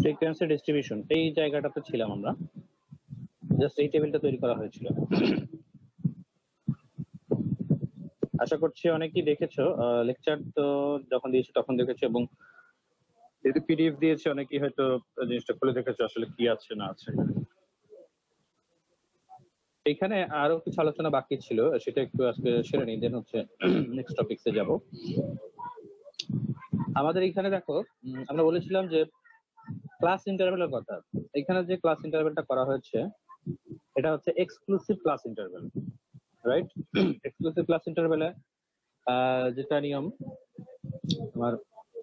Frequency distribution এই জায়গাটাতে ছিলাম আমরা, জাস্ট এই টেবিলটা তৈরি করা হয়েছিল। আশা করছি অনেকেই দেখেছো, লেকচার তো যখন দিয়েছি তখন দেখেছো, এবং যেহেতু পিডিএফ দিয়েছে অনেকেই হয়তো জিনিসটা খুলে দেখেছো আসলে কি আছে না আছে। এখানে আরো কিছু আলোচনা বাকি ছিল, সেটা একটু আজকে সেরে নিই, দেন হচ্ছে নেক্সট টপিকসে যাব। আমাদের এখানে দেখো, আমরা বলেছিলাম যে ক্লাস ইন্টারভেলের কথা। এখানে যে ক্লাস ইন্টারভেলটা করা হয়েছে এটা হচ্ছে exclusive class interval, right? Exclusive class ইন্টারভেলে যেটা নিয়ম আমার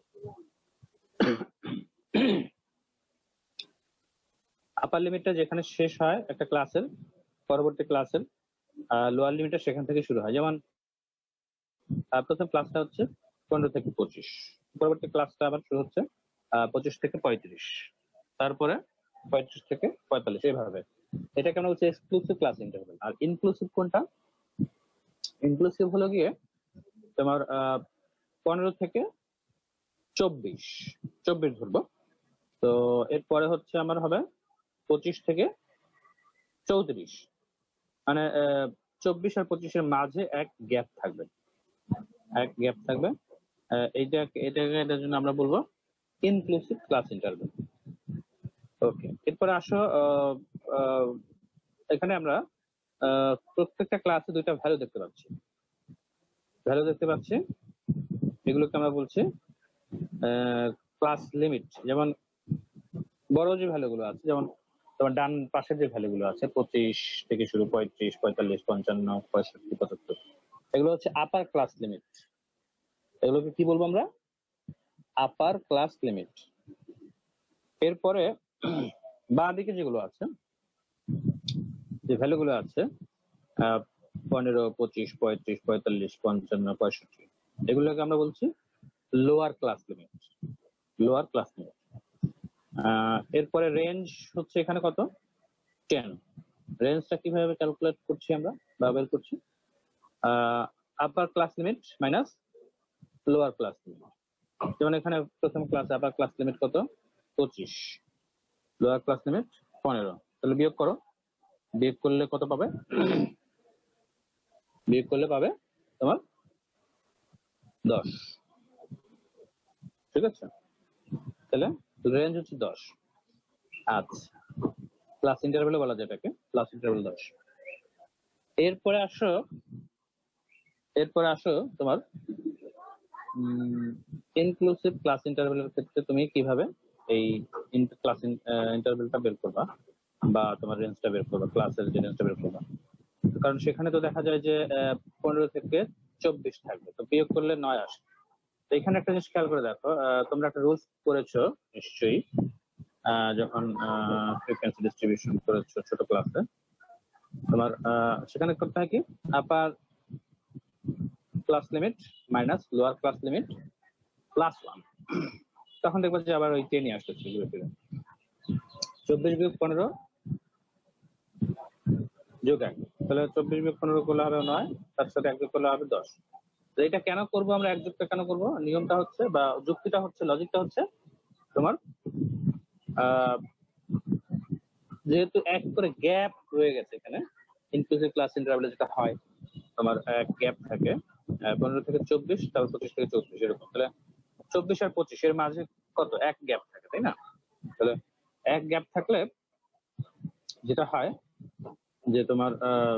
আপার লিমিটটা যেখানে শেষ হয় একটা ক্লাসের, পরবর্তী ক্লাসের লোয়ার লিমিটটা সেখান থেকে শুরু হয়। যেমন প্রথম ক্লাসটা হচ্ছে 15 থেকে 25, পরবর্তী ক্লাসটা আবার শুরু হচ্ছে 25 থেকে 35, তারপরে 35 থেকে 45, এইভাবে। এটাকে আমরা বলছি এক্সক্লুসিভ ক্লাস ইন্টারভেল। আর ইনক্লুসিভ কোনটা? ইনক্লুসিভ হলো গিয়ে তোমার 15 থেকে 24 ধরবো, তো এরপরে হচ্ছে আমার হবে 25 থেকে 34, মানে 24 আর 25-এর মাঝে এক গ্যাপ থাকবে, এটার জন্য আমরা বলবো ইনক্লুসিভ ক্লাস ইন্টারভেল। ওকে, এরপরে আসো, এখানে আমরা প্রত্যেকটা ক্লাসে দুইটা ভ্যালু দেখতে পাচ্ছি, এগুলোকে আমরা বলছি ক্লাস লিমিট। যেমন বড় যে ভ্যালুগুলো আছে, যেমন তোমার ডান পাশের যে ভ্যালুগুলো আছে 25 থেকে শুরু, 35, 45, 55, 65, 75, এগুলো হচ্ছে আপার ক্লাস লিমিট। এগুলোকে কি বলবো আমরা? Upper class limit. এরপরে বাঁ দিকে যেগুলো আছে, যে ভ্যালুগুলো আছে 15, 25, 35, 45, 55, 65, এগুলোকে আমরা বলছি লোয়ার ক্লাস লিমিট। এরপরে রেঞ্জ হচ্ছে এখানে কত? 10। রেঞ্জটা কিভাবে ক্যালকুলেট করছি আমরা বা বের করছি? Upper class limit minus lower class limit. যেমন এখানে প্রথম ক্লাস আপার ক্লাস লিমিট কত? 25, লোয়ার ক্লাস লিমিট 15, তাহলে বিয়োগ করো। বিয়োগ করলে কত পাবে? বিয়োগ করলে পাবে তোমার 10, ঠিক আছে? তাহলে রেঞ্জ হচ্ছে 10। আচ্ছা, ক্লাস ইন্টারভেলে বলা যায় এটাকে ক্লাস ইন্টারভেল 10। এরপরে আসো তোমার ইনক্লুসিভ ক্লাস ইন্টারভেলের ক্ষেত্রে তুমি কিভাবে এই ক্লাস ইন্টারভেলটা বের করবা বা তোমার রেঞ্জটা বের করবা, ক্লাসের যে রেঞ্জটা বের করবা। কারণ সেখানে তো দেখা যায় যে 15 থেকে 24 থাকবে, তো বিয়োগ করলে 9 আসে। তো এখানে একটা জিনিস খেয়াল করে দেখো, তোমরা একটা রুলস করেছো নিশ্চয়ই যখন ফ্রিকোয়েন্সি ডিস্ট্রিবিউশন করেছো ছোট ক্লাসে। তোমার সেখানে করতে হয় কি, upper class limit minus lower class limit plus 1, তখন দেখবো যে আবার ওই 10 আসতেছে ঘুরে ফিরে। 24 বিয়োগ 15 যোগ 1, তাহলে 24 বিয়োগ 15 করলে হবে 9, তার সাথে 1 যোগ করলে হবে 10। তো এটা কেন করবো আমরা? 1 যোগটা কেন করবো? নিয়মটা হচ্ছে বা যুক্তিটা হচ্ছে, লজিকটা হচ্ছে তোমার যেহেতু এক করে গ্যাপ রয়ে গেছে এখানে, ইনক্লুসিভ ক্লাস ইন্টারভেলে যেটা হয় তোমার এক গ্যাপ থাকে 15 থেকে 24, তারপর 25 থেকে 34, এরকম। তাহলে 24 আর 25 এর মাঝে কত? এক গ্যাপ থাকে, তাই না? তাহলে এক গ্যাপ থাকলে যেটা হয় যে তোমার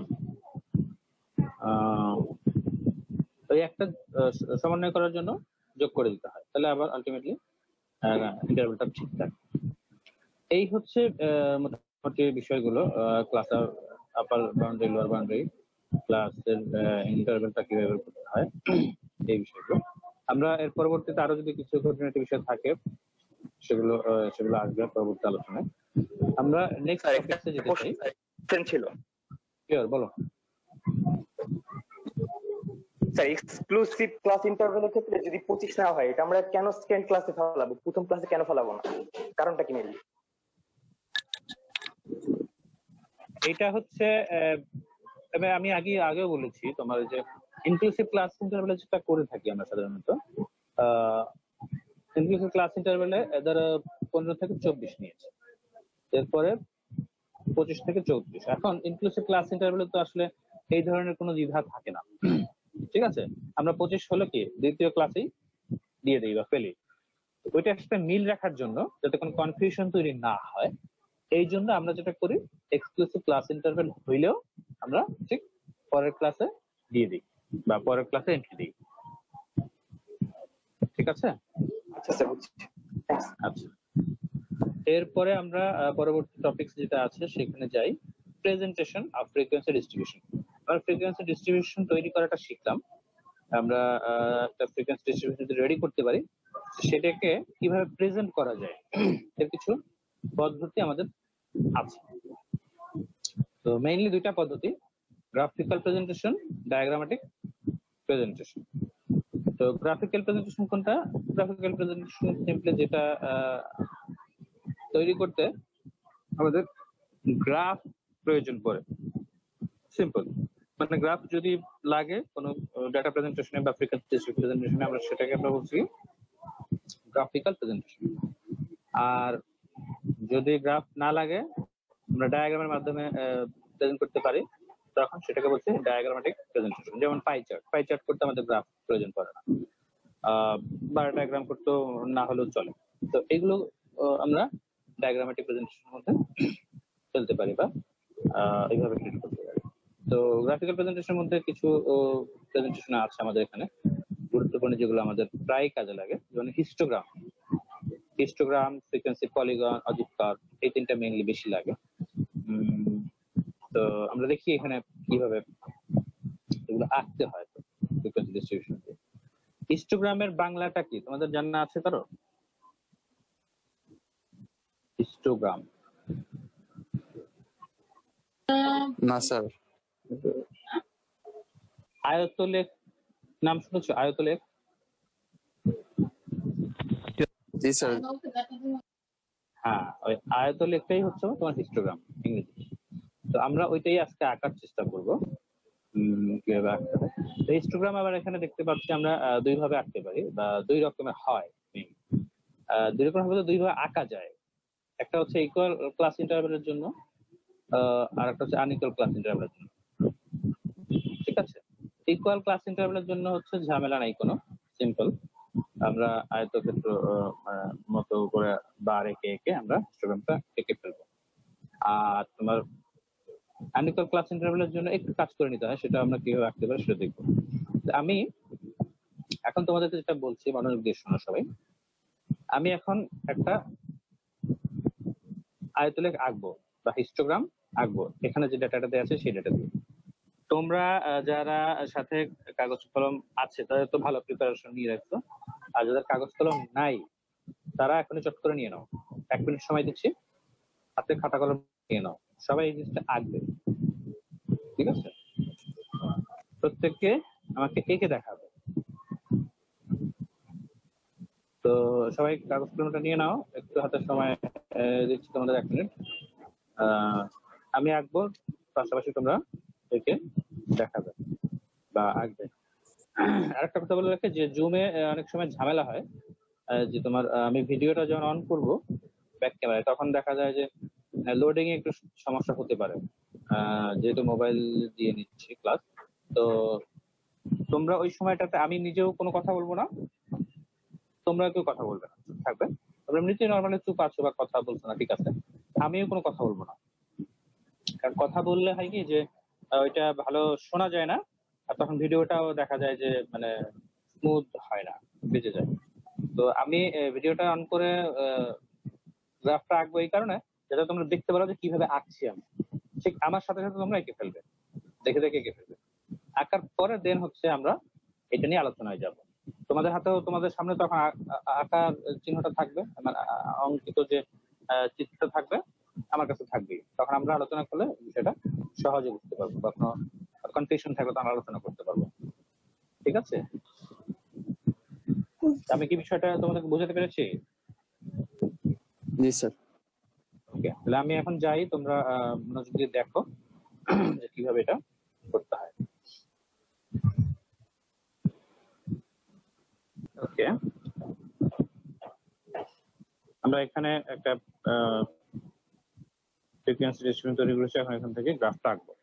ওই একটা সমন্বয় করার জন্য যোগ করে দিতে হয়, তাহলে আবার আলটিমেটলি ইন্টারভেলটা ঠিক থাকে। এই হচ্ছে মোটামুটি বিষয়গুলো, class upper boundary, lower boundary, ক্লাসের ইন্টারভেলটা কিভাবে করতে হয়, এই বিষয়গুলো। আমরা এর পরবর্তীতে আরো যদি কিছু খুঁটিনাটি বিষয় থাকে সেগুলো আসবে পরবর্তী আলোচনায়। আমরা নেক্সট টপিকে যেতে চাই। ছিল ক্লিয়ার? বলো স্যার। এক্সক্লুসিভ ক্লাস ইন্টারভেলের ক্ষেত্রে যদি 25 না হয়, এটা আমরা কেন সেকেন্ড ক্লাসে ফেলাবো, প্রথম ক্লাসে কেন ফেলাবো না? কারণটা কি মেনলি? এটা হচ্ছে আমি আগেও বলেছি তোমার যে ইনক্লুসিভ ক্লাস ইন্টারভেলে যেটা করে থাকি আমরা সাধারণত, ইনক্লুসিভ ক্লাস ইন্টারভেলে ধরো 15 থেকে 24 নিয়েছে, এরপরে 25 থেকে 34। এখন ইনক্লুসিভ ক্লাস ইন্টারভ্যালে তো আসলে এই ধরনের কোনো দ্বিধা থাকে না। ঠিক আছে, আমরা 25 হলো কি দ্বিতীয় ক্লাসেই দিয়ে দিই বা ফেলি। ওইটা একটা মিল রাখার জন্য, যাতে কোনো কনফিউশন তৈরি না হয়, এই জন্য আমরা যেটা করি, এক্সক্লুসিভ ক্লাস ইন্টারভ্যাল হইলেও আমরা ঠিক পরের ক্লাসে দিয়ে দিই বা পরের ক্লাসে এন্ট্রি দিই। ঠিক আছে? আচ্ছা স্যার, বুঝছি। Thanks. আচ্ছা, এরপরে আমরা পরবর্তী টপিকস যেটা আছে সেখানে যাই, প্রেজেন্টেশন অফ ফ্রিকোয়েন্সি ডিস্ট্রিবিউশন। আমরা ফ্রিকোয়েন্সি ডিস্ট্রিবিউশন তৈরি করাটা শিখলাম। আমরা একটা ফ্রিকোয়েন্সি ডিস্ট্রিবিউশন যদি রেডি করতে পারি, সেটাকে কিভাবে প্রেজেন্ট করা যায় এর কিছু পদ্ধতি আমাদের আছে। তো মেইনলি দুইটা পদ্ধতি, গ্রাফিক্যাল প্রেজেন্টেশন, ডায়াগ্রামেটিক প্রেজেন্টেশন। তো গ্রাফিক্যাল প্রেজেন্টেশন কোনটা? গ্রাফিক্যাল প্রেজেন্টেশন সিম্পলি যেটা তৈরি করতে আমাদের গ্রাফ প্রয়োজন পড়ে। সিম্পল, মানে গ্রাফ যদি লাগে কোনো ডাটা প্রেজেন্টেশনে বা ফ্রিকোয়েন্সি প্রেজেন্টেশনে, আমরা সেটাকে আমরা বলছি গ্রাফিক্যাল প্রেজেন্টেশন। আর যদি গ্রাফ না লাগে, আমরা ডায়াগ্রামের মাধ্যমে প্রেজেন্ট করতে পারি, তখন সেটাকে বলছি ডায়াগ্রামেটিক প্রেজেন্টেশন। যেমন পাই চার্ট করতে আমাদের গ্রাফ প্রয়োজন পড়ে না, বা ডায়াগ্রাম করতেও না হলেও চলে। তো এগুলো আমরা ডায়াগ্রামেটিক প্রেজেন্টেশনের মধ্যে ফেলতে পারি বা এইভাবে ক্রিয়েট করতে পারি। তো গ্রাফিক্যাল প্রেজেন্টেশনের মধ্যে কিছু প্রেজেন্টেশন আছে আমাদের এখানে গুরুত্বপূর্ণ, যেগুলো আমাদের প্রায় কাজে লাগে, যেমন হিস্টোগ্রাম, ফ্রিকোয়েন্সি, পলিগন, অজিট কার্ভ, এই তিনটা মেইনলি বেশি লাগে। তো আমরা দেখি এখানে কিভাবে এগুলো আঁকতে হয় ফ্রিকোয়েন্সি ডিস্ট্রিবিউশন। হিস্টোগ্রামের বাংলাটা কি তোমাদের জানা আছে কারো? হিস্টোগ্রাম না স্যার। আয়তলেখ নাম শুনেছো? আয়তলেখ? জি স্যার। হ্যাঁ, ওই আয়তলেখটাই হচ্ছে তোমার হিস্টোগ্রাম ইংরেজি। তো আমরা ওইটাই আজকে আঁকার চেষ্টা করব, কিভাবে আঁকতে হয়। তো হিস্টোগ্রাম আবার এখানে দেখতে পাচ্ছি আমরা দুই ভাবে আঁকতে পারি বা দুই রকমের হয়। দুই রকম ভাবে দুই ভাবে আঁকা যায়। একটা হচ্ছে ইকুয়াল ক্লাস ইন্টারভ্যালের জন্য, আর একটা হচ্ছে আনইকুয়াল ক্লাস ইন্টারভ্যালের জন্য। ঠিক আছে, ইকুয়াল ক্লাস ইন্টারভ্যালের জন্য হচ্ছে ঝামেলা নাই কোনো, সিম্পল। আমরা আয়তক্ষেত্র মতো করে বার এঁকে এঁকে আমরা হিস্টোগ্রামটা এঁকে ফেলবো। আর তোমার আনইকুয়াল ক্লাস ইন্টারভ্যালের জন্য একটু কাজ করে নিতে হয়, সেটা আমরা কিভাবে আঁকতে পারি সেটা দেখবো। আমি এখন তোমাদেরকে যেটা বলছি, মনোযোগ দিয়ে শোনো সবাই। আমি এখন একটা আয়তলেখ আঁকবো বা হিস্টোগ্রাম আঁকবো, এখানে যে ডাটাটা দেওয়া আছে সেই ডাটা দিয়ে। তোমরা যারা সাথে কাগজ কলম আছে তাদের তো ভালো প্রিপারেশন নিয়ে রাখছো, আর যাদের কাগজ কলম নাই তারা এখনই চট করে নিয়ে নাও। 1 মিনিট সময় দিচ্ছি, হাতে খাতা কলম নিয়ে নাও, সবাই এই জিনিসটা আঁকবে। ঠিক আছে, প্রত্যেককে আমাকে এঁকে দেখাবে। তো সবাই কাগজ কলমটা নিয়ে নাও, একটু হাতে সময় দিচ্ছি তোমাদের 1 মিনিট। আমি আঁকবো, পাশাপাশি তোমরা এঁকে দেখাবে বা আঁকবে। আরেকটা কথা বলে রাখে যে জুমে অনেক সময় ঝামেলা হয়, যে তোমার আমি ভিডিওটা যখন অন করব ব্যাক ক্যামেরায়, তখন দেখা যায় যে লোডিং এ একটু সমস্যা হতে পারে, যেহেতু মোবাইল দিয়ে নিচ্ছি ক্লাস। তো তোমরা ওই সময়টাতে আমি নিজেও কোনো কথা বলবো না, তোমরা কেউ কথা বলবে না, চুপ থাকবে। তোমরা এমনিতেই নর্মালি চুপ আছো বা কথা বলছো না, ঠিক আছে, আমিও কোনো কথা বলবো না। কারণ কথা বললে হয় কি যে ওইটা ভালো শোনা যায় না, আর তখন ভিডিওটাও দেখা যায় যে মানে স্মুথ হয় না, বেঁচে যায়। তো আমি ভিডিওটা অন করে গ্রাফটা আঁকবো এই কারণে, যাতে তোমরা দেখতে পারো যে কিভাবে আঁকছি আমি, ঠিক আমার সাথে সাথে তোমরা এঁকে ফেলবে, দেখে দেখে এঁকে ফেলবে। আঁকার পরে দেন হচ্ছে আমরা এটা নিয়ে আলোচনায় যাব। তোমাদের হাতেও তোমাদের সামনে তখন আঁকার চিহ্নটা থাকবে, মানে অঙ্কিত যে চিত্রটা থাকবে আমার কাছে থাকবেই, তখন আমরা আলোচনা করলে বিষয়টা সহজে বুঝতে পারবো বা কোনো কনফিউশন থাকলে তো আমরা আলোচনা করতে পারবো। ঠিক আছে, আমি কি বিষয়টা তোমাদেরকে বোঝাতে পেরেছি? জি স্যার। ওকে, তাহলে আমি এখন যাই, তোমরা মনোযোগ দিয়ে দেখো যে কিভাবে এটা করতে হয়। ওকে, আমরা এখানে একটা ফ্রিকোয়েন্সি ডিস্ট্রিবিউশন তৈরি করেছি, এখন এখান থেকে গ্রাফটা আঁকবো।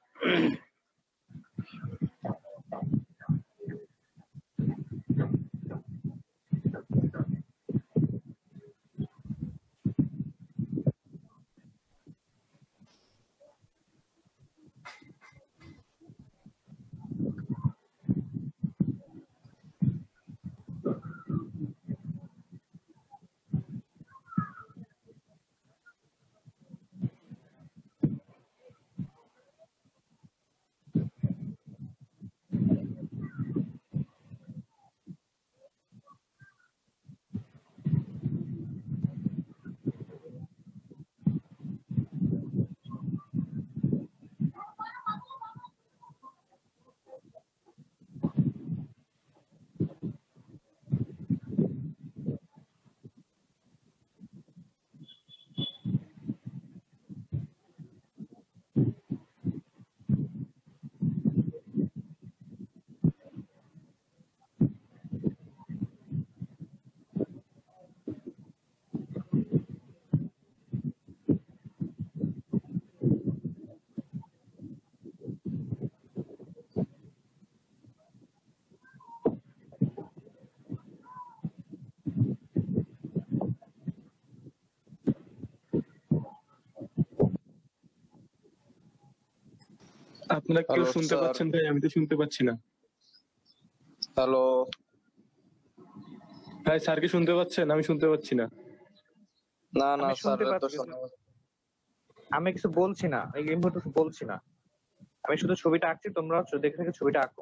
আপনারা কেউ হ্যালো শুনতে স্যার। পাচ্ছেন ভাই? আমি তো শুনতে পাচ্ছি না। হ্যালো। ভাই স্যারকে শুনতে পাচ্ছেন? আমি শুনতে পাচ্ছি না। না না আমি স্যার, শুনতে তো পাচ্ছি, শোনা আমি কিছু বলছি না, এই মুহূর্তে কিছু বলছি না। আমি শুধু ছবিটা আঁকছি, তোমরা দেখে দেখে ছবিটা আঁকো।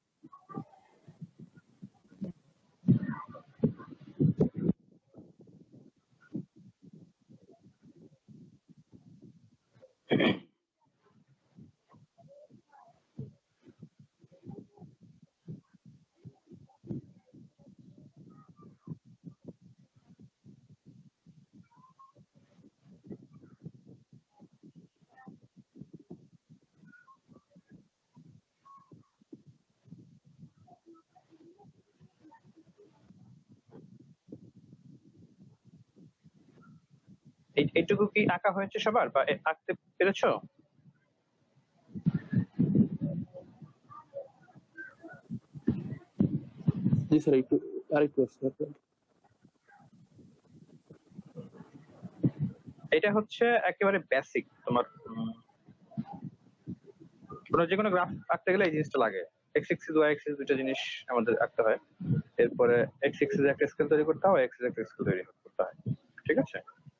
এইটুকু কি আঁকা হয়েছে সবার, বা আঁকতে পেরেছো? জি স্যার, একটু আরেকটু স্যার। এটা হচ্ছে একেবারে বেসিক। তোমার তোমরা যে কোনো গ্রাফ আঁকতে গেলে এই জিনিসটা লাগে। এক্স এক্সিস ওয়াই এক্সিস দুটো জিনিস আমাদের আঁকতে হয়। এরপরে এক্স এক্সিস একটা স্কেল তৈরি করতে হয়, এক্স একটা স্কেল তৈরি করতে হয়। ঠিক আছে?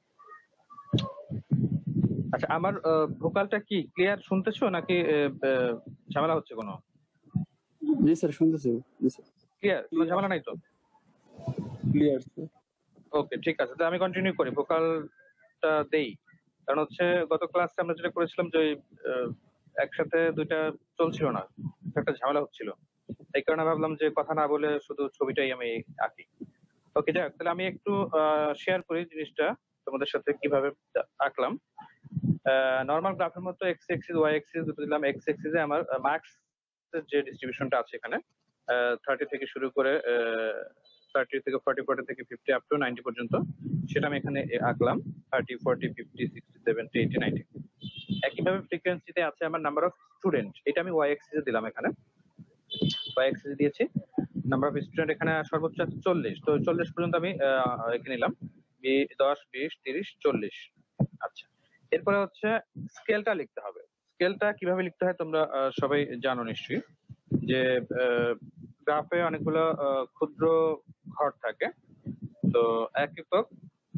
আচ্ছা, আমার ভোকালটা কি ক্লিয়ার শুনতেছো, নাকি ঝামেলা হচ্ছে কোনো? জি স্যার, শুনতেছি। জি স্যার। ক্লিয়ার, কোনো ঝামেলা নাই তো? Clear sir. ওকে, ঠিক আছে, তো আমি কন্টিনিউ করি, ভোকালটা দেই। কারণ হচ্ছে গত ক্লাসে আমরা যেটা করেছিলাম যে একসাথে দুইটা চলছিল না, একটা ঝামেলা হচ্ছিল। এই কারণে ভাবলাম যে কথা না বলে শুধু ছবিটাই আমি আঁকি। ওকে, যাক, তাহলে আমি একটু শেয়ার করি জিনিসটা তোমাদের সাথে কিভাবে আঁকলাম। নর্মাল গ্রাফের মতো এক্স এক্সিস ওয়াই এক্সিস দুটো দিলাম। এক্স এক্সিসে আমার মার্কস যে ডিস্ট্রিবিউশনটা আছে এখানে 30 থেকে শুরু করে 30 থেকে 40, 40 থেকে 50 আপ টু 90 পর্যন্ত, সেটা আমি এখানে আঁকলাম। 30, 40, 50, 60, 70, 80, 90। একইভাবে ফ্রিকোয়েন্সিতে আছে আমার নাম্বার অফ স্টুডেন্ট, এটা আমি ওয়াই এক্সিসে দিলাম। এখানে ওয়াই এক্সিসে দিয়েছি নাম্বার অফ স্টুডেন্ট, এখানে সর্বোচ্চ আছে 40, তো 40 পর্যন্ত আমি এখানে নিলাম। 10, 20, 30, 40। আচ্ছা, এরপরে হচ্ছে স্কেলটা লিখতে হবে। স্কেলটা কিভাবে লিখতে হয় তোমরা সবাই জানো নিশ্চয়ই, যে গ্রাফে অনেকগুলো ক্ষুদ্র ঘর থাকে। তো এক একক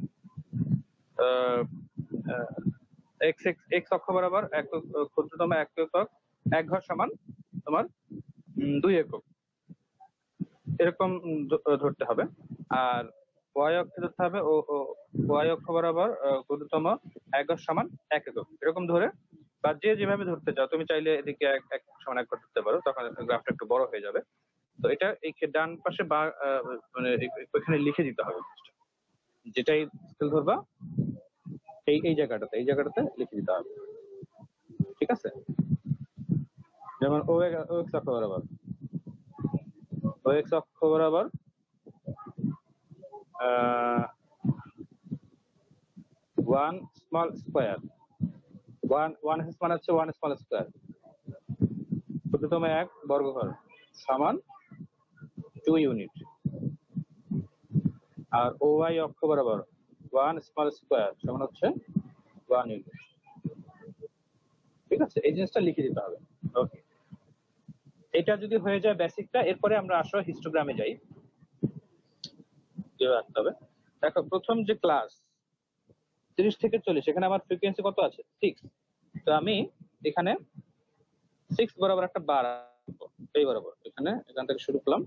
এক্স এক্স এক্স অক্ষ বরাবর ক্ষুদ্রতম এক একক এক ঘর সমান তোমার 2 একক, এরকম ধরতে হবে। আর ওয়াই অক্ষে ধরতে হবে ও ওয়াই অক্ষ বরাবর ক্ষুদ্রতম এক ঘর সমান 1 একক, এরকম ধরে, বা যে যেভাবে ধরতে চাও। তুমি চাইলে এদিকে এক এক সমান 1 ঘর ধরতে পারো, তখন গ্রাফটা একটু বড় হয়ে যাবে। তো এটা এই ডান পাশে বা মানে এখানে লিখে দিতে হবে জিনিসটা। যেটাই স্কেল ধরবা এই এই জায়গাটাতে লিখে দিতে হবে। ঠিক আছে? যেমন ও এক্স অক্ষ বরাবর, ও এক্স অক্ষ বরাবর one small square, one S মানে হচ্ছে ওয়ান স্মল স্কোয়ার, ক্ষুদ্রতম এক বর্গঘর সমান 2 ইউনিট। আর ও ওয়াই অক্ষ বরাবর ওয়ান স্মল স্কোয়ার সমান হচ্ছে 1 ইউনিট। ঠিক আছে, এই জিনিসটা লিখে দিতে হবে। ওকে, এটা যদি হয়ে যায় বেসিকটা, এরপরে আমরা আসলে হিস্টোগ্রামে যাই। যে রাখতে হবে, দেখো প্রথম যে ক্লাস 30 থেকে 40, এখানে আমার ফ্রিকোয়েন্সি কত আছে? 6। তো আমি এখানে 6 বরাবর একটা বার আঁকবো, এই বরাবর এখান থেকে শুরু করলাম,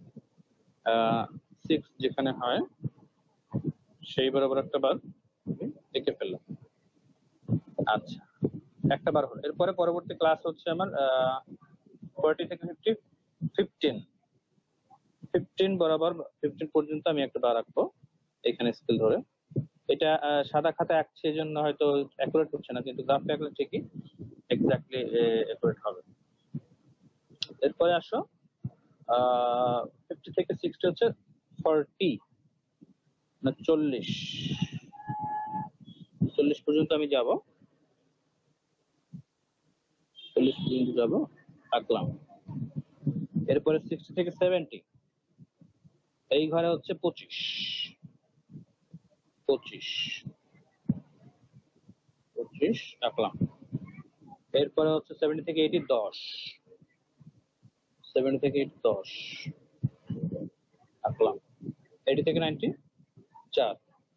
6 যেখানে হয় সেই বরাবর একটা বার আমি এঁকে ফেললাম। আচ্ছা, একটা বার হলো। এরপরে পরবর্তী ক্লাস হচ্ছে আমার 40 থেকে 50, 15 বরাবর 15 পর্যন্ত আমি একটা বার আঁকবো এখানে স্কেল ধরে। এটা সাদা খাতা আঁকছি, এই জন্য হয়তো অ্যাকুরেট হচ্ছে না, কিন্তু গ্রাফে আঁকলে ঠিকই এক্স্যাক্টলি অ্যাকুরেট হবে। এরপরে আসো 50 থেকে 60 হচ্ছে 40 না 40 পর্যন্ত আমি যাব, 40 পর্যন্ত যাব, আঁকলাম। এরপরে 60 থেকে 70 এই ঘরে হচ্ছে 25 আঁকলাম। এরপরে হচ্ছে 70 থেকে 80 10, 70 থেকে 80 10 আঁকলাম। 80 থেকে 90 4।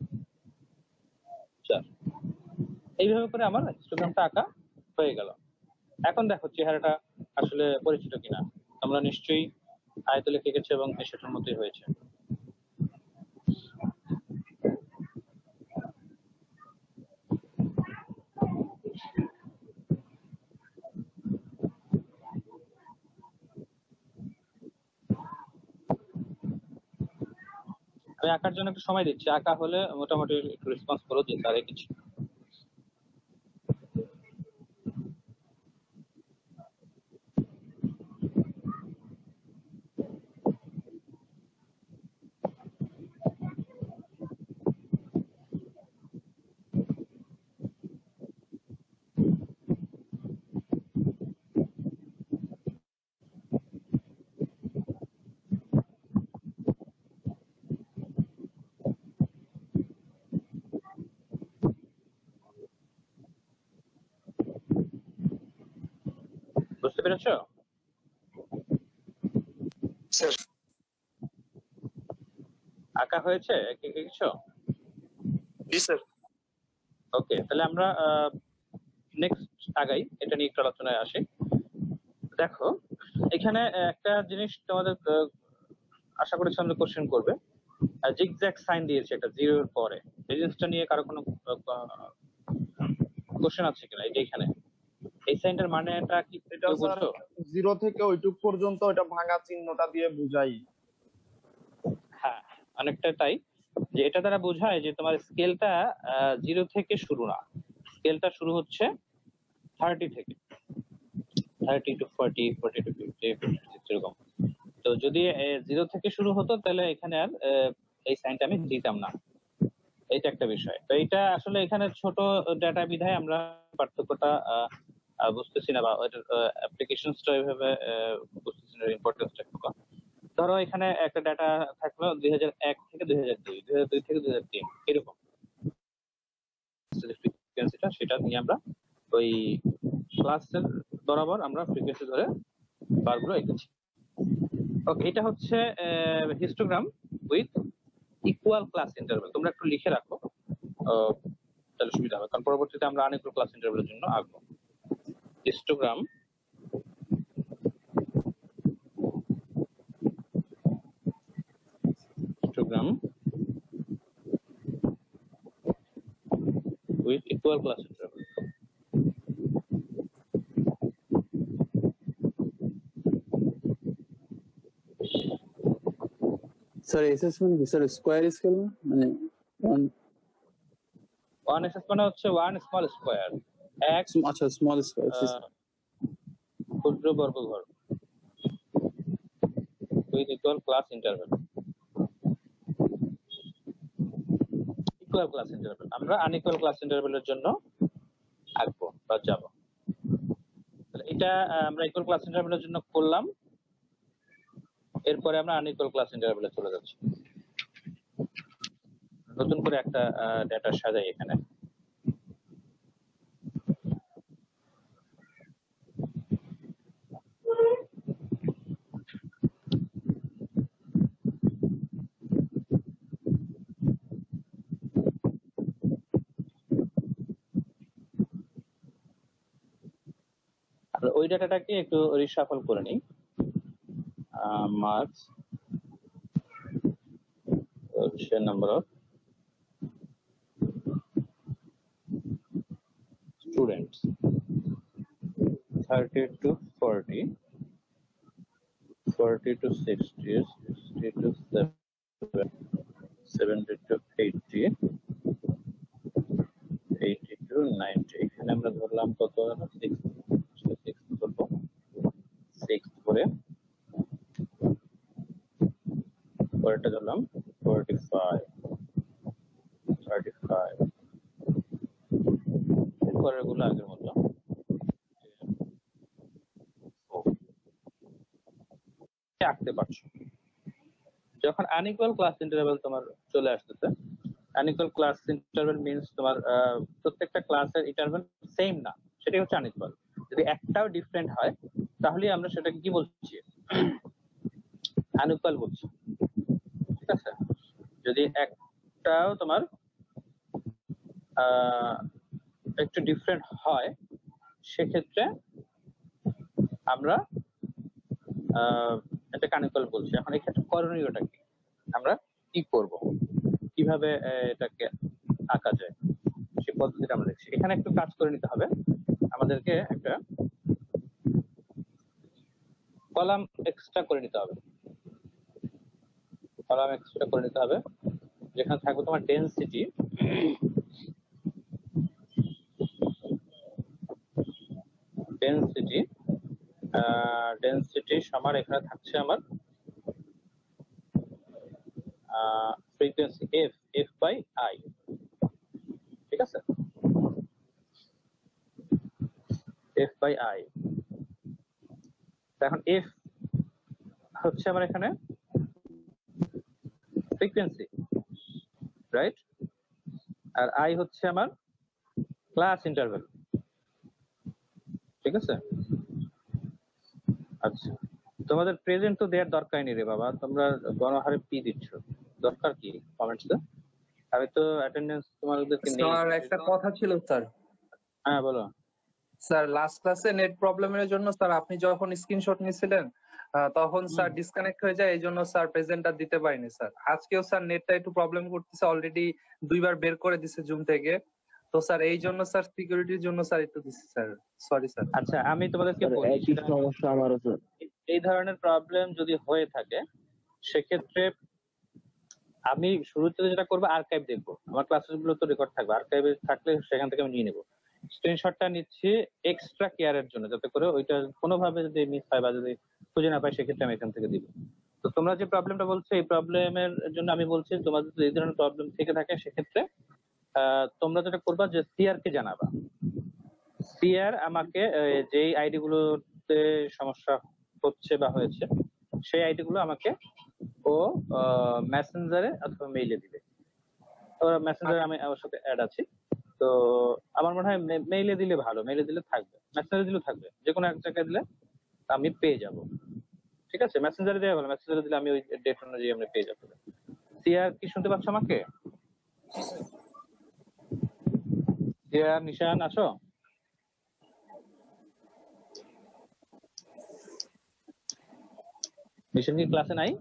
এইভাবে করে আমার হিস্টোগ্রামটা আঁকা হয়ে গেল। এখন দেখো চেহারাটা আসলে পরিচিত কিনা। তোমরা নিশ্চয়ই আয়তলে এঁকেছো এবং সেটার মতোই হয়েছে। আমি আঁকার জন্য একটু সময় দিচ্ছি, আঁকা হলে মোটামুটি একটু রেসপন্স করো যে স্যার এঁকেছি। বুঝতে পেরেছো? আঁকা হয়েছে? এঁকেছো? জি স্যার। ওকে, তাহলে আমরা নেক্সট আগাই, এটা নিয়ে একটু আলোচনায় আসি। দেখো এখানে একটা জিনিস তোমাদের আশা করছি আমরা কোশ্চেন করবে, জিগজ্যাগ সাইন দিয়েছে একটা জিরোর পরে, এই জিনিসটা নিয়ে কারো কোনো কোশ্চেন আছে কিনা? এই যে এখানে এই সাইনটার মানেটা কি এটা কেউ স্যার বুঝছো? 0 থেকে ওইটুক পর্যন্ত এটা ভাঙা চিহ্নটা দিয়ে বুঝাই। হ্যাঁ, অনেকটা তাই, যে এটা দ্বারা বোঝায় যে তোমার স্কেলটা 0 থেকে শুরু না, স্কেলটা শুরু হচ্ছে 30 থেকে, 30 টু 40, 40 টু 50, 56 এরকম। তো যদি 0 থেকে শুরু হতো তাহলে এখানে আর এই সাইনটা আমি দিতাম না। এটা একটা বিষয়। তো এটা আসলে এখানে ছোট ডাটা বিধায় আমরা পার্থক্যটা বুঝতেছি না, বা অ্যাপ্লিকেশনসটা এইভাবে বুঝতেছি না, ইম্পর্টেন্সটা কি। ধরো এখানে একটা ডাটা থাকলো 2001 থেকে 2002, 2002 থেকে 2003 এরকম ফ্রিকোয়েন্সিটা, সেটা নিয়ে আমরা ওই ক্লাসের বরাবর আমরা ফ্রিকোয়েন্সি ধরে বারগুলো এঁকেছি। ওকে, এটা হচ্ছে histogram with equal class interval. তোমরা একটু লিখে রাখো, তাহলে সুবিধা হবে, কারণ পরবর্তীতে আমরা আনইকুয়াল ক্লাস ইন্টারভ্যালের জন্য আঁকবো। হিস্টোগ্রাম with equal class interval. Sir assessment sir square scale মানে ওয়ান এসএস মানে হচ্ছে ওয়ান স্মল স্কোয়ার, এক আচ্ছা স্মল স্কোয়ার ক্ষুদ্র বর্গঘর with equal class interval. Equal class interval, আমরা আনইকুয়াল ক্লাস ইন্টারভেলের জন্য আঁকবো বা যাবো। তাহলে এটা আমরা ইকুয়াল ক্লাস ইন্টারভেলের জন্য করলাম, এরপরে আমরা আনইকুয়াল ক্লাস ইন্টারভেলে চলে যাচ্ছি। নতুন করে একটা ডেটা সাজাই এখানে। আমরা ওই ডাটাটাকে একটু রিশাফল করে নিই। মার্কস হচ্ছে number of students 30 to 40, 40 to 60, 60 to 70 to 80, 80 to 90। এখানে আমরা ধরলাম কত, 6 ধরবো, 6 ধরে পরেরটা ধরলাম 45, 35, পরের গুলো আগের মতো। আঁকতে পারছো। যখন আনইকুয়াল ক্লাস ইন্টারভেল তোমার চলে আসতেছে, আনইকুয়াল ক্লাস ইন্টারভেল মিন্স তোমার প্রত্যেকটা ক্লাসের ইন্টারভেল সেম না, সেটাই হচ্ছে আনইকুয়াল। যদি একটাও ডিফারেন্ট হয় তাহলে আমরা সেটাকে কি বলছি, আনইকুয়াল বলছি। ঠিক আছে, যদি একটাও তোমার একটু ডিফারেন্ট হয় সেক্ষেত্রে আমরা এটাকে আনইকুয়াল বলছি। এখন এক্ষেত্রে করণীয়টা কি, আমরা কি করব, কিভাবে এটাকে আঁকা যায় সেই পদ্ধতিটা আমরা দেখছি। এখানে একটু কাজ করে নিতে হবে, আমাদেরকে একটা কলাম এক্সট্রা করে নিতে হবে, কলাম এক্সট্রা করে নিতে হবে যেখানে থাকবে তোমার ডেনসিটি, ডেনসিটি ডেনসিটি সমান এখানে থাকছে আমার frequency F, F by I. ঠিক আছে, এফ বাই আই। এখন এফ হচ্ছে আমার এখানে ফ্রিকোয়েন্সি, রাইট, আর আই হচ্ছে আমার ক্লাস ইন্টারভেল। ঠিক আছে, আচ্ছা তোমাদের প্রেজেন্ট তো দেওয়ার দরকার নেই রে বাবা, তোমরা গণহারে পি দিচ্ছ, দরকার কি কমেন্টসে? আমি তো অ্যাটেন্ডেন্স তোমাদেরকে নেই। স্যার একটা কথা ছিল স্যার। হ্যাঁ বলো। স্যার লাস্ট ক্লাসে নেট প্রবলেমের জন্য স্যার আপনি যখন স্ক্রিনশট নিয়েছিলেন তখন স্যার ডিসকানেক্ট হয়ে যায়, এই জন্য স্যার প্রেজেন্টটা দিতে পারিনি স্যার। আজকেও স্যার নেটটা একটু প্রবলেম করতেছে, অলরেডি 2বার বের করে দিছে জুম থেকে। তো স্যার এই জন্য স্যার সিকিউরিটির জন্য স্যার একটু দিচ্ছি স্যার, সরি স্যার। আচ্ছা আমি তোমাদেরকে বলি, একই সমস্যা আমারও স্যার। এই ধরনের প্রবলেম যদি হয়ে থাকে সেক্ষেত্রে আমি শুরুতে যেটা করবো, আর্কাইভ দেখবো, আমার ক্লাসেস গুলো তো রেকর্ড থাকবে, আর্কাইভে থাকলে সেখান থেকে আমি নিয়ে নেবো। স্ক্রিনশটটা নিচ্ছি এক্সট্রা কেয়ারের জন্য, যাতে করে ওইটা কোনোভাবে যদি মিস হয় বা যদি খুঁজে না পাই সেক্ষেত্রে আমি এখান থেকে দিব। তো তোমরা যে প্রবলেমটা বলছো এই প্রবলেমের জন্য আমি বলছি তোমাদের যদি এই ধরনের প্রবলেম থেকে থাকে সেক্ষেত্রে তোমরা যেটা করবা যে সিআর কে জানাবা। সিআর আমাকে যেই আইডি গুলোতে সমস্যা হচ্ছে বা হয়েছে সেই আইডি গুলো আমাকে ও মেসেঞ্জারে অথবা মেইলে দিবে। মেসেঞ্জারে আমি ওর সাথে অ্যাড আছি, তো আমার মনে হয় মেইলে দিলে ভালো, মেইলে দিলে থাকবে, মেসেঞ্জারে দিলেও থাকবে, যে কোনো এক জায়গায় দিলে আমি পেয়ে যাব। ঠিক আছে, মেসেঞ্জারে দেওয়া ভালো, মেসেঞ্জারে দিলে আমি ওই ডেট অনুযায়ী আমরা পেয়ে যাবো। সিআর কি শুনতে পাচ্ছ আমাকে? সিআর নিশান আছো? নিশান কি ক্লাসে নাই?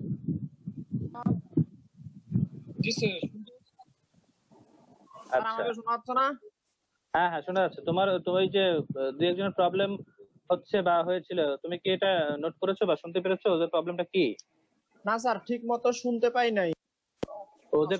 আচ্ছা শোনা যাচ্ছে না? হ্যাঁ হ্যাঁ শোনা যাচ্ছে। তোমার ওই যে দুই একজনের প্রবলেম হচ্ছে বা হয়েছিল, তুমি কি এটা নোট করেছো বা শুনতে পেরেছো ওদের প্রবলেমটা কি? না স্যার, ঠিক মতো শুনতে পাই নাই। ওদের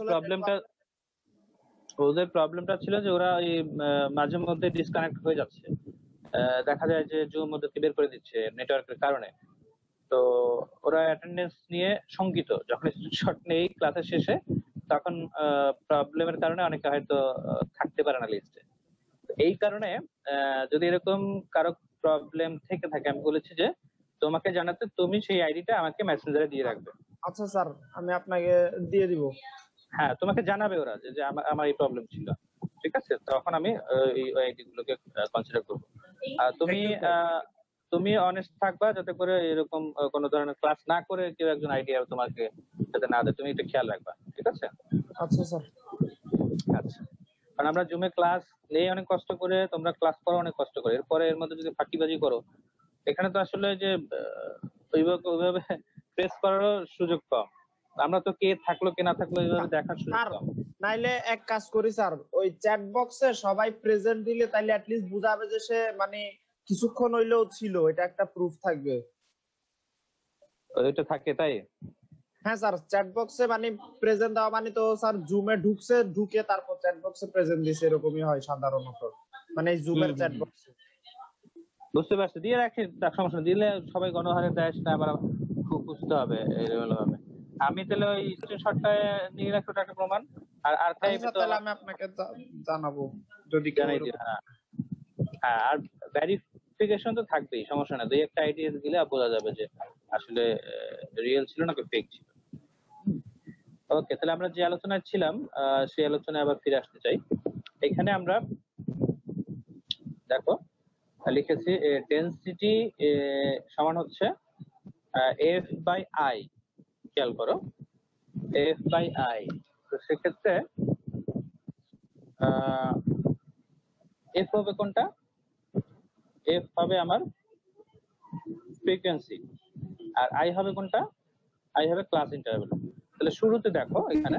প্রবলেমটা ছিল যে ওরা এই মাঝে মধ্যে ডিসকানেক্ট হয়ে যাচ্ছে, দেখা যায় যে জুম ওদেরকে বের করে দিচ্ছে নেটওয়ার্কের কারণে। তো ওরা অ্যাটেন্ডেন্স নিয়ে শঙ্কিত, যখন স্ক্রিনশট নেই ক্লাসের শেষে তখন প্রবলেমের কারণে অনেকে হয়তো থাকতে পারে না লিস্টে। এই কারণে যদি এরকম কারো প্রবলেম থেকে থাকে, আমি বলেছি যে তোমাকে জানাতে তুমি সেই আইডিটা আমাকে মেসেঞ্জারে দিয়ে রাখবে। আচ্ছা স্যার, আমি আপনাকে দিয়ে দিব। হ্যাঁ, তোমাকে জানাবে ওরা যে যে আমার এই প্রবলেম ছিল, ঠিক আছে? তখন আমি এই আইডি গুলোকে কনসিডার করবো। আর তুমি তুমি অনেস্ট থাকবা যাতে করে এরকম কোনো ধরনের ক্লাস না করে কেউ একজন আইডিয়া তোমাকে যাতে না দেয়, তুমি এটা খেয়াল রাখবা, ঠিক আছে? আচ্ছা স্যার। আচ্ছা, কারণ আমরা জুমে ক্লাস নেই অনেক কষ্ট করে, তোমরা ক্লাস করো অনেক কষ্ট করে, এরপরে এর মধ্যে যদি ফাঁকিবাজি করো, এখানে তো আসলে যে ওইভাবে ফেস করারও সুযোগ কম। আমরা তো কে থাকলো কে না থাকলো এইভাবে দেখার সুযোগ স্যার কম। নাইলে এক কাজ করি স্যার, ওই চ্যাট বক্সে সবাই প্রেজেন্ট দিলে তাইলে অ্যাটলিস্ট বুঝাবে যে সে মানে কিছুক্ষণ হইলেও ছিল, এটা একটা প্রুফ থাকবে। ওইটা থাকে তাই? হ্যাঁ স্যার, চ্যাট বক্সে মানে প্রেজেন্ট দেওয়া মানে তো স্যার জুমে ঢুকছে, ঢুকে তারপর চ্যাট বক্সে প্রেজেন্ট দিছে, এরকমই হয় সাধারণত, মানে জুমের চ্যাট বক্সে। বুঝতে পারছি, দিয়ে রাখি, তার সমস্যা নেই। দিলে সবাই গণহারে দেয়, সেটা আবার খুব বুঝতে হবে এলোমেলো ভাবে। আমি তাহলে ওই স্ক্রিনশটটা নিয়ে রাখি, ওটা একটা প্রমাণ। আর আর্কাইভে আচ্ছা তো তাহলে আমি আপনাকে জানাবো যদি কেউ জানাই দিও। হ্যাঁ হ্যাঁ, আর ভেরিফিকেশন তো থাকবেই, সমস্যা না। দুই একটা আইডি দিলে বোঝা যাবে যে আসলে রিয়েল ছিল নাকি ফেক ছিল। ওকে, তাহলে আমরা যে আলোচনায় ছিলাম সেই আলোচনায় আবার ফিরে আসতে চাই। এখানে আমরা দেখো লিখেছি ডেনসিটি সমান হচ্ছে এফ বাই আই। খেয়াল করো, এফ বাই আই। তো সেক্ষেত্রে এফ হবে কোনটা? এফ হবে আমার ফ্রিকোয়েন্সি, আর আই হবে কোনটা? আই হবে ক্লাস ইন্টারভ্যাল। তাহলে শুরুতে দেখো এখানে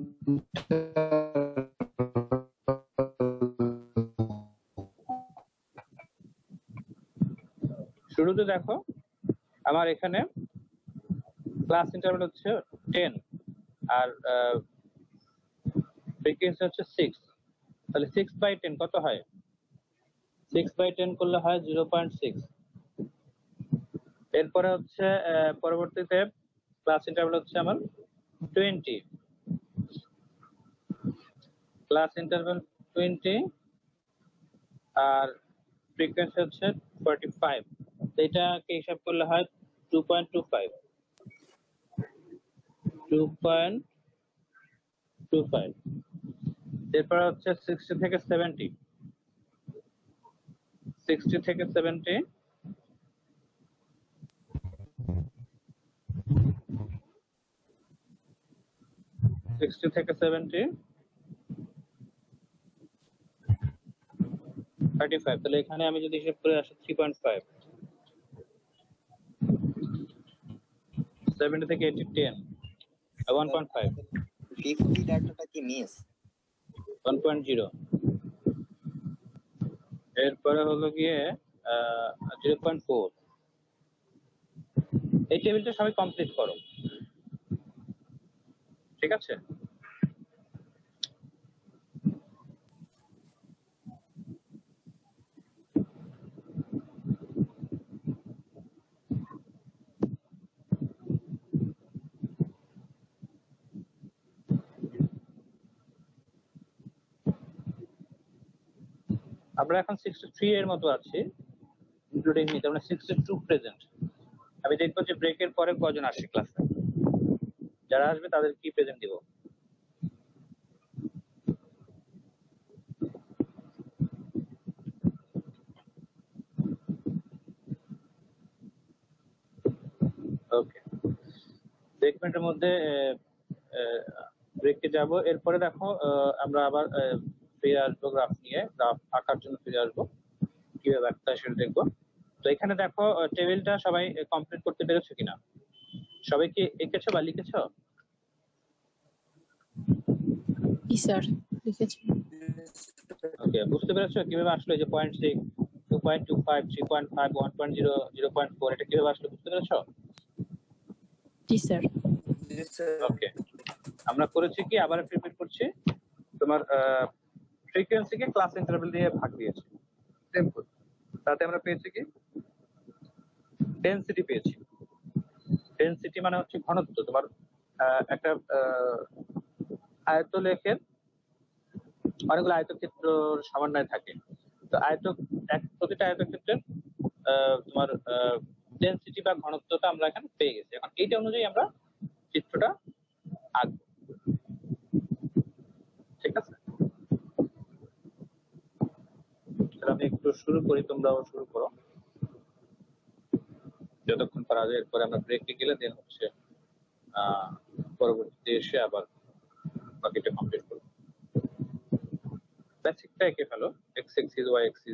আমার এখানে ক্লাস ইন্টারভ্যাল হচ্ছে 10 আর ফ্রিকোয়েন্সি হচ্ছে 6। তাহলে 6/10 কত হয়? 6/10 করলে হয় 0.6। এরপরে হচ্ছে পরবর্তীতে ক্লাস ইন্টারভ্যাল হচ্ছে আমার 20, ক্লাস ইন্টারভ্যাল 20 আর ফ্রিকোয়েন্সি হচ্ছে 45। এটাকে হিসাব করলে হয় 2.25। এরপর হচ্ছে 60 থেকে 70, 60 থেকে 70, 60 থেকে 70, 35। তাহলে এখানে আমি যদি হিসাব করে আসি 3.5, 70 থেকে 80, 10, 1.5, 50 ডাটাটা কি মিস? 1.0। এরপরে হলো গিয়ে 0.4। এই টেবিলটা সবাই কমপ্লিট করো, ঠিক আছে? আমরা এখন 63 এর মতো আছি, ইনক্লুডিং মি, তার মানে 62 প্রেজেন্ট। আমি দেখবো যে ব্রেকের পরে কজন আসে ক্লাসে, যারা আসবে তাদের কি প্রেজেন্ট দিব। ওকে, এক মিনিটের মধ্যে ব্রেকে যাব। এরপরে দেখো আমরা আবার ফিরে আসবো গ্রাফ নিয়ে, গ্রাফ আঁকার জন্য ফিরে আসবো, কিভাবে আঁকতে হয় সেটা দেখবো। তো এখানে দেখো টেবিলটা সবাই কমপ্লিট করতে পেরেছো কিনা? সবাই কি এঁকেছো বা লিখেছো? জি স্যার, লিখেছি। ওকে, বুঝতে পেরেছো কিভাবে আসলো? এই যে 0.6, 2.25, 3.5, 1.0, 0.4, এটা কিভাবে আসলো বুঝতে পেরেছো? জি স্যার। ওকে, আমরা করেছি কি, আবার রিপিট করছি, তোমার ফ্রিকোয়েন্সিকে ক্লাস ইন্টারভ্যাল দিয়ে ভাগ দিয়েছি, সিম্পল। তাতে আমরা পেয়েছি কি, ডেনসিটি পেয়েছি। ডেনসিটি মানে হচ্ছে ঘনত্ব। তোমার একটা আয়তলেখের অনেকগুলো আয়তক্ষেত্র সামান্যয় থাকে। তো প্রতিটা আয়তক্ষেত্রের তোমার ডেনসিটি বা ঘনত্বটা আমরা এখানে পেয়ে গেছি। এখন এইটা অনুযায়ী আমরা চিত্রটা আঁকবো, ঠিক আছে? তাহলে আমি একটু শুরু করি, তোমরাও শুরু করো যতক্ষণ পারা যায়। এরপরে আমরা ব্রেকে গেলে দেন হচ্ছে পরবর্তীতে এসে আবার বাকিটা কমপ্লিট করবো। বেসিকটা এঁকে ফেলো, এক্স এক্সিস ওয়াই এক্সিস।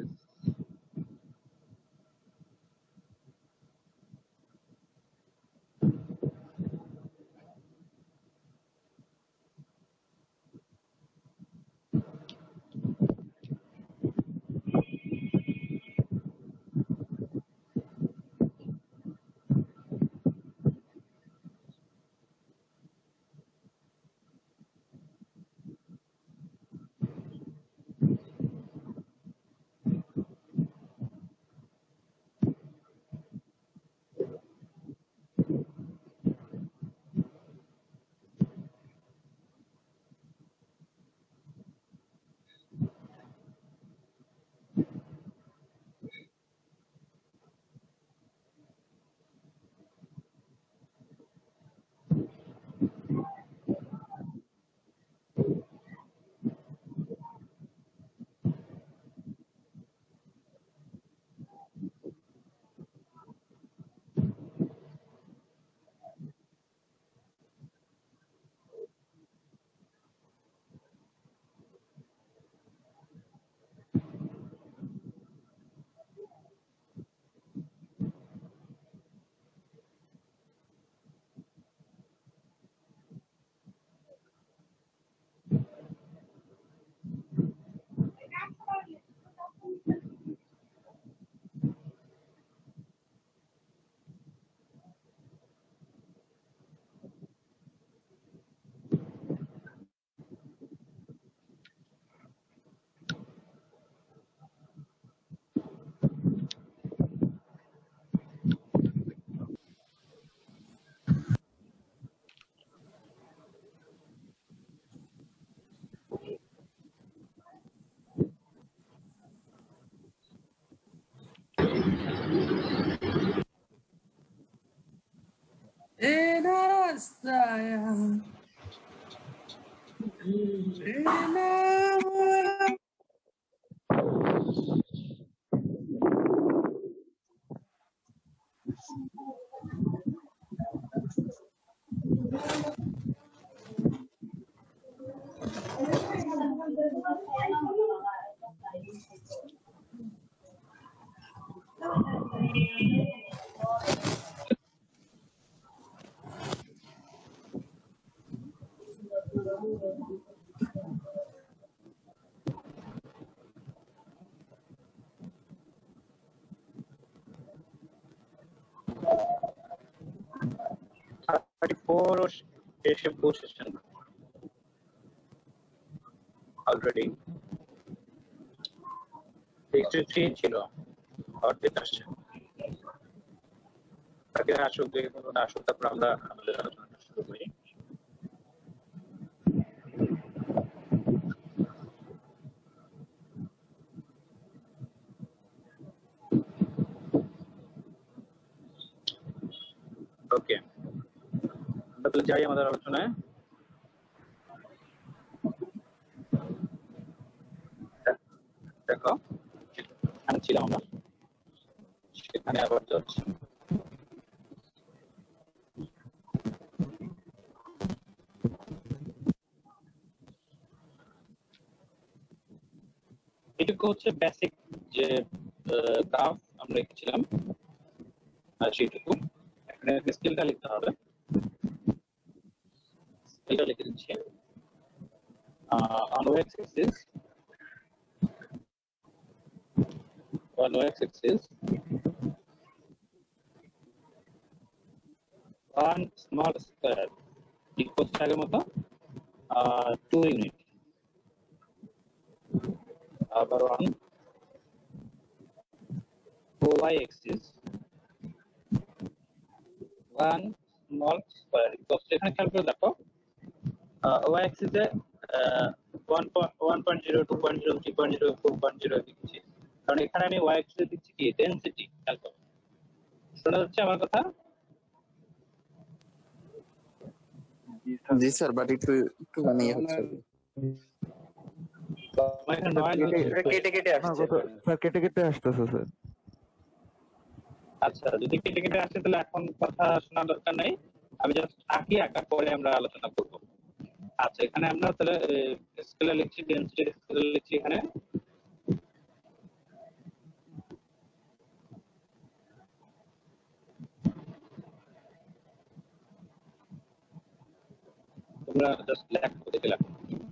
এসে পৌঁছেছেন অলরেডি। 63 ছিল, অর্ধেক আসছে। তাকে আসুক, দেখে আসুক, তারপর আমরা আমাদের আলোচনাটা শুরু করি। ওকে, আমরা তো যাই আমাদের আলোচনায়। দেখো আমি ছিলাম, আমরা সেখানে আবার যাচ্ছি। এটুকু হচ্ছে বেসিক যে গ্রাফ আমরা লিখেছিলাম, আর সেইটুকু এখানে স্কেলটা লিখতে হবে। স্কেলটা লিখে দিচ্ছি। on y-axis one small square equals আগের মতো 2 ইউনিট। আবার on y-axis one small square equals, এখানে খেয়াল করে দেখো ওয়াই অ্যাক্সিসে 1.0 2.0 3.0 4.0 দিচ্ছি, কারণ এখানে আমি ওয়াই অ্যাক্সিসে দিচ্ছি কি ডেনসিটি। খেয়াল করো, শোনা যাচ্ছে আমার কথা? জি স্যার, বাট একটু একটু মানে ইয়ে হচ্ছে আর কি। আমার এখানে নয়েজ হচ্ছে। কেটে কেটে আসছে। স্যার কেটে কেটে আসতেছে স্যার। আচ্ছা, যদি কেটে কেটে আসে তাহলে এখন কথা শোনার দরকার নেই, আমি জাস্ট আঁকি, আঁকার পরে আমরা আলোচনা করব। আচ্ছা, এখানে আমরা তাহলে স্কেলে লিখছি, ডেনসিটি স্কেলে লিখছি এখানে। তোমরা জাস্ট লেখো, দেখে লেখো।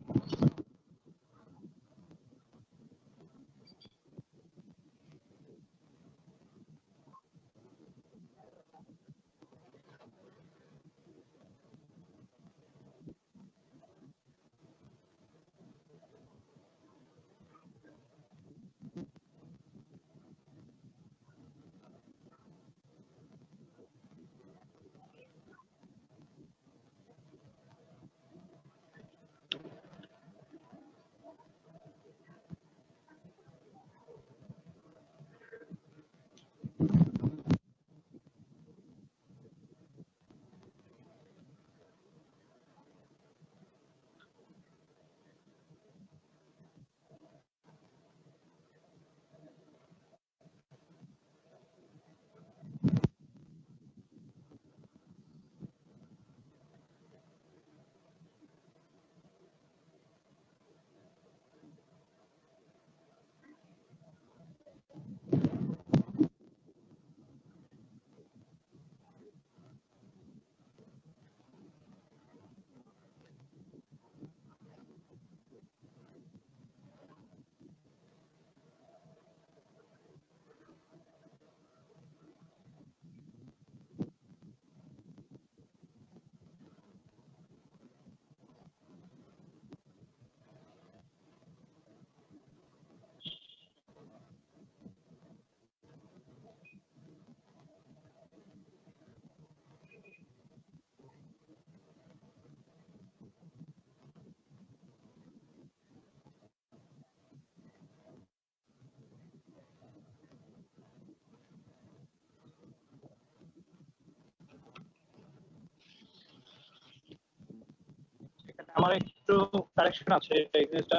আমার একটু কারেকশন আছে, এই জিনিসটা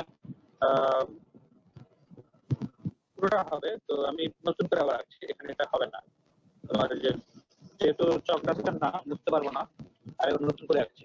পুরোটা হবে, তো আমি নতুন করে আবার আঁকছি, এখানে এটা হবে না। তোমার যে যেহেতু চক্রাকার না, বুঝতে পারবো না, আর নতুন করে আঁকছি।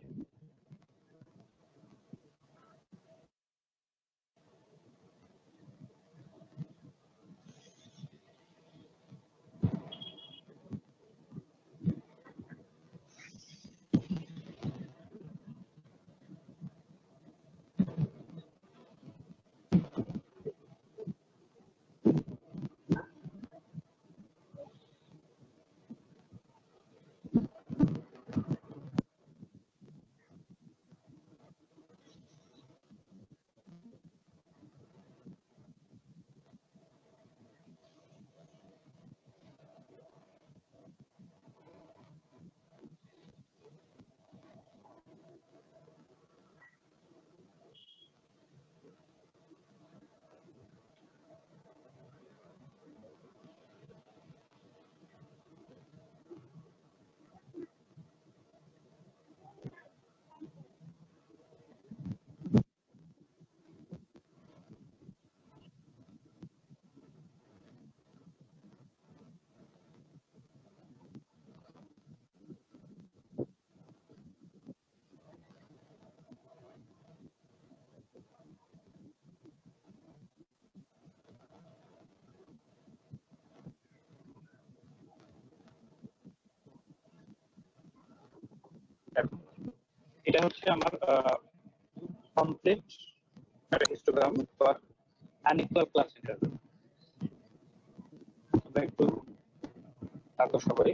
এটা হচ্ছে আমার কমপ্লিট একটা histogram for unequal class interval. আমরা একটু আকর্ষণ করি।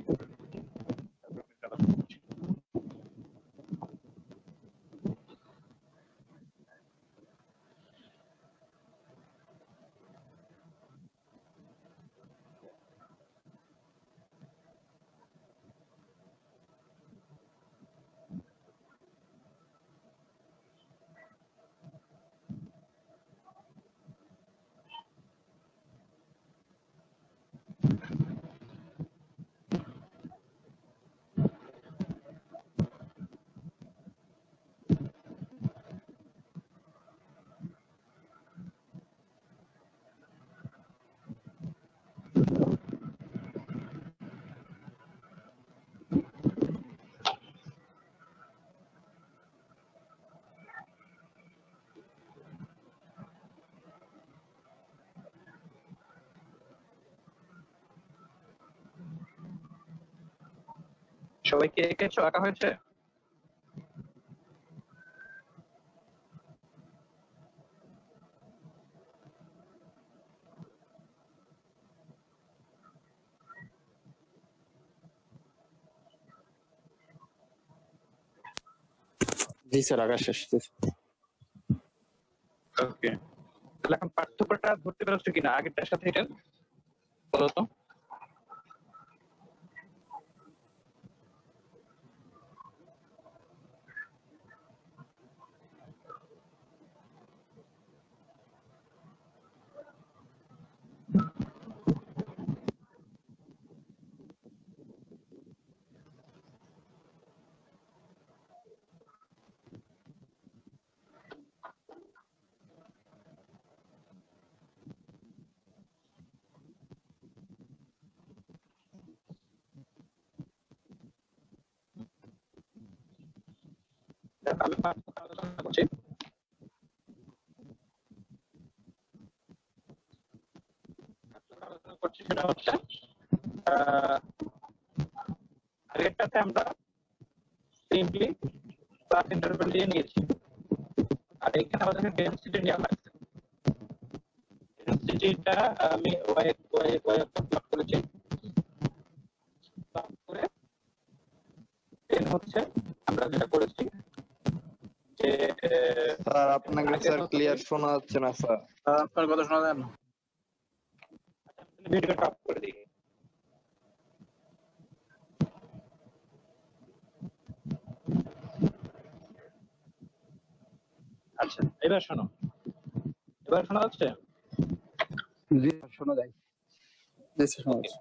সবাইকে এঁকেছো, আঁকা হয়েছে? জি স্যার, আকাশ আসতেছে। ওকে, তাহলে এখন পার্থক্যটা ধরতে পেরেছো কিনা আগেরটার সাথে এটা বলো তো? দেখো, আমি পার্থক্য আলোচনা করছি। আলোচনা করছি সেটা হচ্ছে আহ, আগেরটাতে আমরা সিম্পলি ক্লাস ইন্টারভেল দিয়ে নিয়েছি, আর এখানে আমাদের ডেনসিটি নেওয়া হয়েছে। ডেনসিটিটা আমি ওয়াই ওয়াই ওয়াই প্লট করেছি, প্লট করে দেন হচ্ছে আমরা যেটা করেছি যে স্যার আপনাকে স্যার ক্লিয়ার শোনা যাচ্ছে না স্যার। আপনার কথা শোনা যায় না। ভিডিওটা অফ করে দিই। আচ্ছা, এবার শোনো, এবার শোনা যাচ্ছে? জি শোনা যায়। জি স্যার শোনা যাচ্ছে।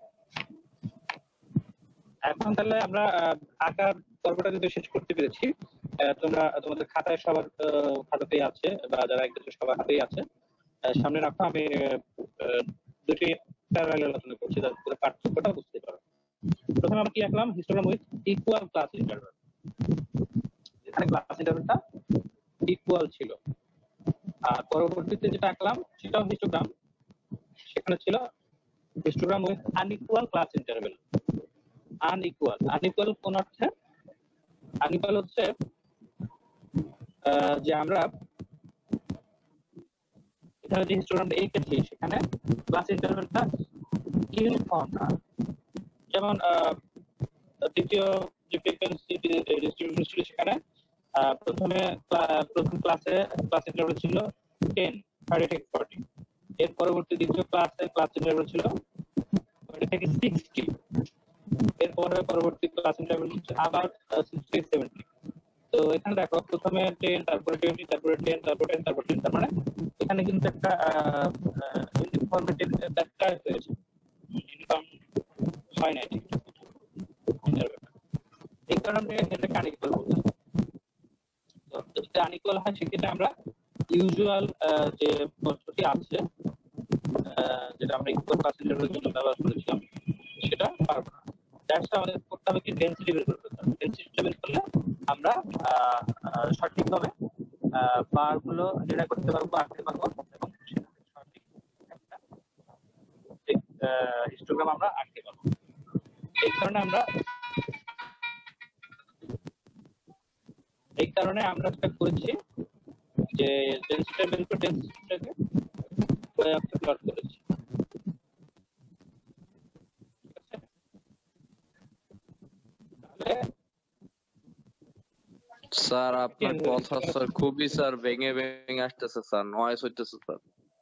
এখন তাহলে আমরা আঁকার পর্বটা যদি শেষ করতে পেরেছি, তোমরা তোমাদের খাতায় সবার খাতাতেই আছে, বা যারা একটু সবার হাতেই আছে, সামনে রাখো। আমি দুটি প্যারালাল আলোচনা করছি যাতে তোমরা পার্থক্যটা বুঝতে পারো। প্রথমে আমরা কি আঁকলাম? Histogram with equal class interval. এখানে ক্লাস ইন্টারভালটা ইকুয়াল ছিল। আর পরবর্তীতে যেটা আঁকলাম সেটাও হিস্টোগ্রাম, সেখানে ছিল histogram with unequal class interval. Unequal, unequal কোন অর্থে? আনইকুয়াল হচ্ছে যে আমরা এখানে যে হিস্টোগ্রামটা এঁকেছি সেখানে ক্লাস ইন্টারভ্যালটা ইউনিফর্ম না। যেমন দ্বিতীয় যে ফ্রিকোয়েন্সি ডিস্ট্রিবিউশন ছিল সেখানে প্রথম ক্লাসে ক্লাস ইন্টারভ্যাল ছিল 10, 30 থেকে 40। এর পরবর্তী দ্বিতীয় ক্লাসে ক্লাস ইন্টারভ্যাল ছিল 20 থেকে 60। এরপরে পরবর্তী ক্লাস ইন্টারভ্যাল হচ্ছে আবার 60 70। তো এখানে দেখো, প্রথমে 10, তারপরে 20, তারপরে 10, তারপরে 10, তারপরে 10। তার মানে এখানে কিন্তু একটা ইউনিফর্মিটির ব্যাপার হয়েছে, ইউনিফর্ম হয় না ঠিক। এই কারণে এটাকে আনইকুয়াল বলতে। তো যদি আনইকুয়াল হয় সেক্ষেত্রে আমরা ইউজুয়াল যে পদ্ধতি আছে, যেটা আমরা ইকুয়াল ক্লাস ইন্টারভ্যালের জন্য ব্যবহার করেছিলাম, সেটা পারবো না। দ্যাটস আমাদের করতে হবে কি, ডেনসিটি বের করতে হবে। ডেনসিটি বের করলে আমরা সঠিকভাবে পাওয়ারগুলো নির্ণয় করতে পারবো, আঁকতে পারবো, এবং সঠিক একটা হিস্টোগ্রাম আমরা আঁকতে পারবো। এই কারণে আমরা যেটা করেছি যে ডেনসিটি বের করে ডেনসিটিটাকে ওই অক্ষে প্লট করেছি। স্যার আপনার কথা স্যার খুবই স্যার ভেঙে ভেঙে আসতেছে স্যার, নয়েজ হইতেছে স্যার।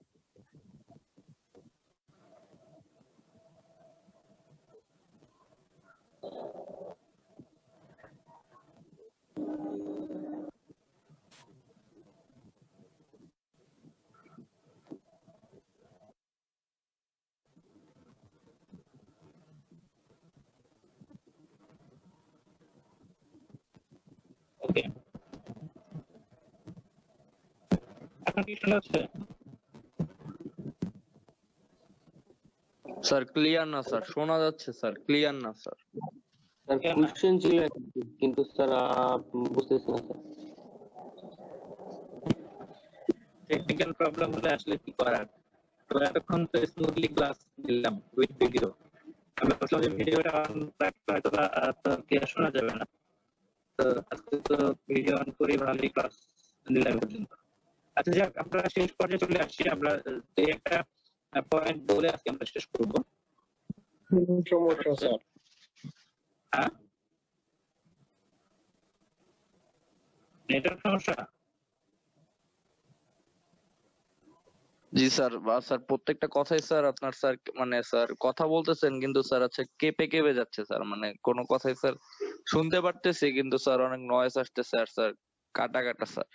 ওকে, এখন কি শোনা যাচ্ছে? স্যার ক্লিয়ার না স্যার, শোনা যাচ্ছে স্যার, ক্লিয়ার না স্যার। স্যার কোশ্চেন ছিল কিন্তু স্যার বুঝতেছি না স্যার। টেকনিক্যাল প্রবলেম হলে আসলে কি করার। তো এতক্ষণ তো স্মুথলি ক্লাস দিলাম উইথ ভিডিও, আমি ভাবছিলাম যে ভিডিওটা অন রাখলে হয়তো বা ক্লিয়ার শোনা যাবে না। তো আজকে তো ভিডিও অন করে ভালোই ক্লাস নিলাম পর্যন্ত। আচ্ছা যাক, আমরা শেষ পর্যায়ে চলে আসছি। আমরা এই একটা পয়েন্ট বলে আজকে আমরা শেষ করবো। সমস্যা স্যার। হ্যাঁ, নেটওয়ার্ক সমস্যা। জি স্যার, স্যার প্রত্যেকটা কথাই স্যার আপনার স্যার মানে স্যার কথা বলতেছেন কিন্তু স্যার আচ্ছা কেঁপে কেঁপে যাচ্ছে স্যার, মানে কোনো কথাই স্যার শুনতে পারতেছি কিন্তু স্যার অনেক নয়েজ আসতেছে আর স্যার কাটা কাটা স্যার।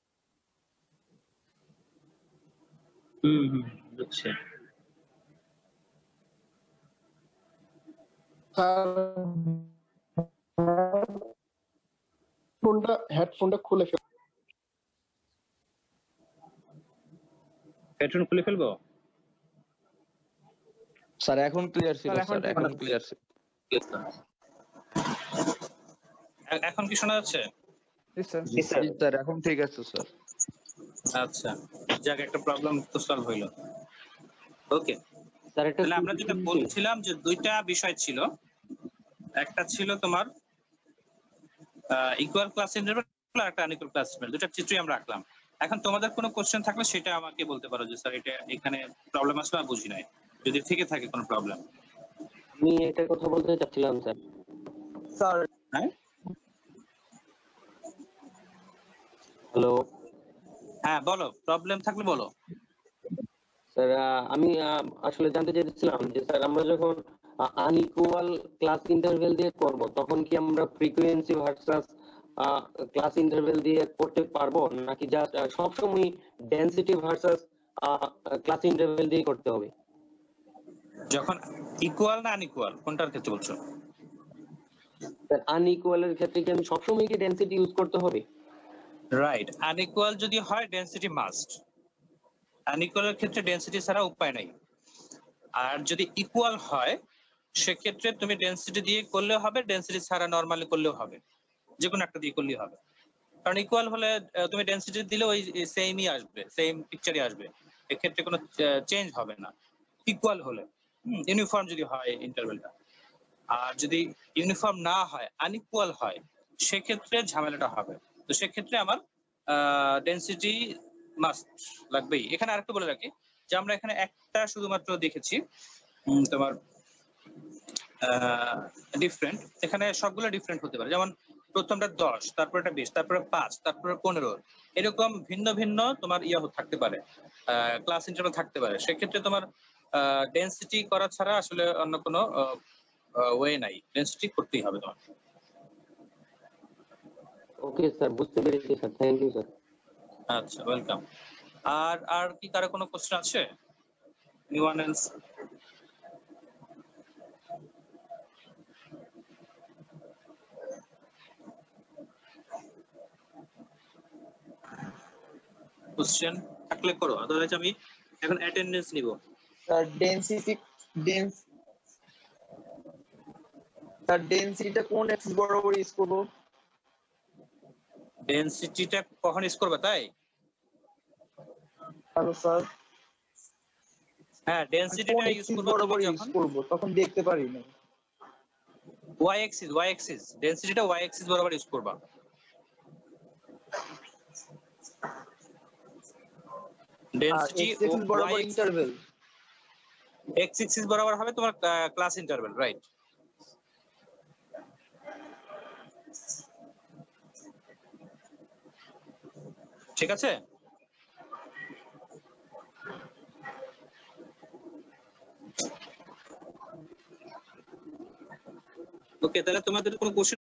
বুঝছি। হেডফোনটা খুলে ফেল। হেডফোন খুলে ফেলবো? স্যার এখন ক্লিয়ার ছিল স্যার, এখন স্যার, এখন ক্লিয়ার ছিল। এখন কি শোনা যাচ্ছে? জি স্যার এখন ঠিক আছে স্যার। আচ্ছা, যাক একটা প্রবলেম তো সলভ হইলো। ওকে, স্যার একটা তাহলে আমরা যেটা বলছিলাম যে দুইটা বিষয় ছিল। একটা ছিল তোমার ইকুয়াল ক্লাস ইন্টারভেল আর একটা আনইকুয়াল ক্লাস ইন্টারভেল, দুইটা চিত্রই আমরা রাখলাম। এখন তোমাদের কোনো কোশ্চেন থাকলে সেটা আমাকে বলতে পারো যে স্যার এটা এখানে প্রবলেম আসলে আমি বুঝি নাই, যদি থেকে থাকে কোনো প্রবলেম। আমি একটা কথা বলতে চাচ্ছিলাম স্যার। স্যার হ্যাঁ, হ্যালো হ্যাঁ বলো, প্রবলেম থাকলে বলো। স্যার, আমি আসলে জানতে চাইছিলাম যে স্যার আমরা যখন আনইকুয়াল ক্লাস ইন্টারভেল দিয়ে করব তখন কি আমরা ফ্রিকোয়েন্সি ভার্সাস ক্লাস ইন্টারভেল দিয়ে করতে পারবো, নাকি জাস্ট সবসময় ডেনসিটি ভার্সাস ক্লাস ইন্টারভেল দিয়ে করতে হবে? যখন ইকুয়াল না আনইকুয়াল কোনটার ক্ষেত্রে বলছো? স্যার আনইকুয়াল এর ক্ষেত্রে কি আমি সবসময় কি ডেনসিটি ইউজ করতে হবে? রাইট, আনইকুয়াল যদি হয় ডেনসিটি মাস্ট। আনইকুয়ালের ক্ষেত্রে ডেনসিটি ছাড়া উপায় নাই। আর যদি ইকুয়াল হয় সেক্ষেত্রে তুমি ডেনসিটি দিয়ে করলেও হবে, ডেনসিটি ছাড়া নরমালি করলেও হবে, যে কোনো একটা দিয়ে করলেও হবে। কারণ ইকুয়াল হলে তুমি ডেনসিটি দিলে ওই সেমই আসবে, সেম পিকচারই আসবে, এক্ষেত্রে কোনো চেঞ্জ হবে না ইকুয়াল হলে। ইউনিফর্ম যদি হয় ইন্টারভেলটা। আর যদি ইউনিফর্ম না হয়, আনইকুয়াল হয়, সেক্ষেত্রে ঝামেলাটা হবে। তো সেক্ষেত্রে আমার ডেনসিটি মাস্ট লাগবেই। এখানে আরেকটা বলে রাখি যে আমরা এখানে একটা শুধুমাত্র দেখেছি তোমার ডিফারেন্ট, এখানে সবগুলো ডিফারেন্ট হতে পারে। যেমন প্রথমটা 10, তারপর এটা 20, তারপরে 5, তারপরে 15, এরকম ভিন্ন ভিন্ন তোমার থাকতে পারে, ক্লাস ইন্টারভেল থাকতে পারে। সেক্ষেত্রে তোমার ডেনসিটি করা ছাড়া আসলে অন্য কোনো ওয়ে নাই, ডেনসিটি করতেই হবে তোমার। ওকে স্যার, বুঝতে পেরেছি স্যার, থ্যাংক ইউ স্যার। আচ্ছা, ওয়েলকাম। আর কি কারো কোনো কোশ্চেন আছে? Anyone else? কোশ্চেন থাকলে করো, আদারওয়াইজ আমি এখন অ্যাটেন্ডেন্স নিব। স্যার ডেনসিটিটা কোন এক্সিস বরাবর ইউজ করব? ডেনসিটিটা কখন ইউজ করবে তাই? হ্যালো স্যার, হ্যাঁ, ডেনসিটিটা ইউজ করব বরাবর ইউজ যখন করব, তখন দেখতে পারি না। ওয়াই অ্যাক্সিস ডেনসিটিটা ওয়াই অ্যাক্সিস বরাবর ইউজ করবা। ডেনসিটি বরাবর ইন্টারভেল, এক্স অ্যাক্সিস বরাবর হবে তোমার ক্লাস ইন্টারভেল, রাইট? ঠিক আছে। ওকে, তাহলে তোমাদের কোনো কোশ্চেন